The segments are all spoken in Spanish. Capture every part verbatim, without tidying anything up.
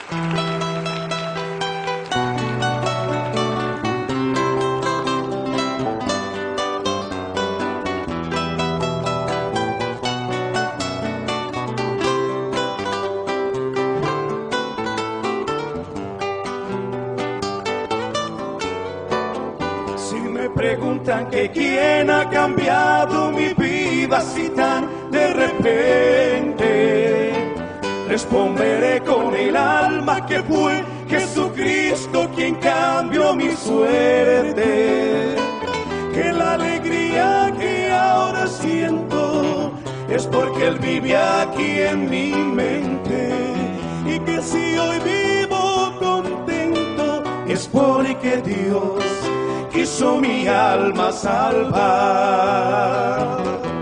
Preguntan que quién ha cambiado mi vida así tan de repente. Responderé con el alma que fue Jesucristo quien cambió mi suerte. Que la alegría que ahora siento es porque Él vive aquí en mi mente. Y que si hoy vivo contento es porque Dios quiso mi alma salvar.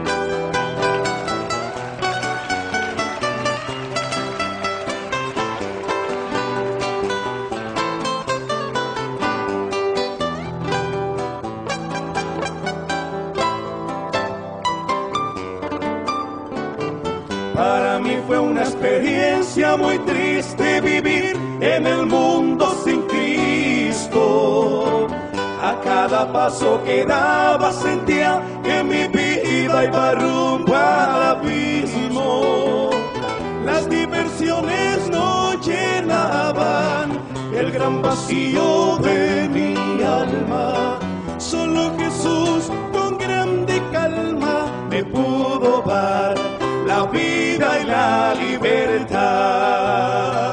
Para mí fue una experiencia muy triste vivir en el mundo sin Cristo. A cada paso que daba sentía que mi vida iba rumbo al abismo. Las diversiones no llenaban el gran vacío de mi alma. Solo Jesús con grande calma me pudo dar la vida y la libertad.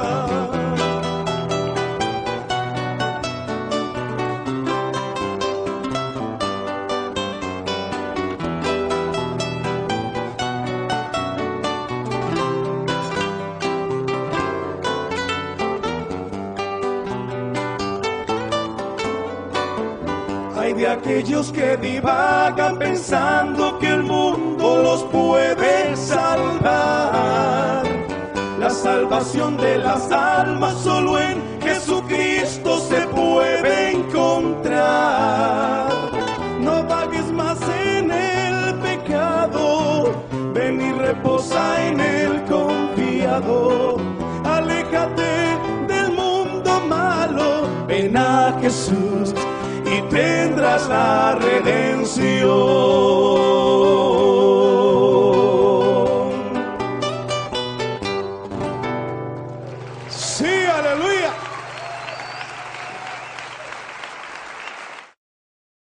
Hay de aquellos que divagan pensando que el mundo los puede salvar. La salvación de las almas solo en Jesucristo se puede encontrar. No vagues más en el pecado, ven y reposa en el confiado. Aléjate del mundo malo, ven a Jesús y tendrás la redención.